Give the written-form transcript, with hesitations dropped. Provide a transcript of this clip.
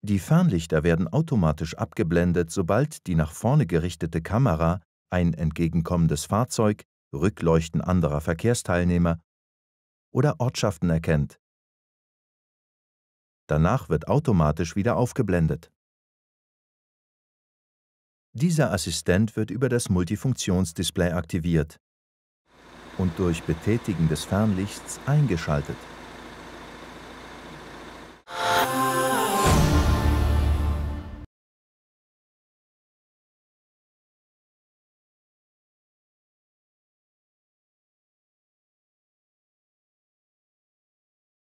Die Fernlichter werden automatisch abgeblendet, sobald die nach vorne gerichtete Kamera ein entgegenkommendes Fahrzeug, Rückleuchten anderer Verkehrsteilnehmer oder Ortschaften erkennt. Danach wird automatisch wieder aufgeblendet. Dieser Assistent wird über das Multifunktionsdisplay aktiviert und durch Betätigen des Fernlichts eingeschaltet.